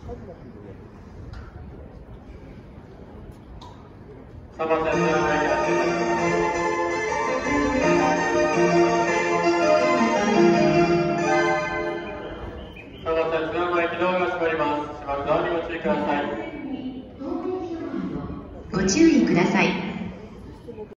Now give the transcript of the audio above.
3番線の山駅発車いたします。3番線津山駅ドアが閉まります。閉まるドアにご注意ください。 ご注意ください。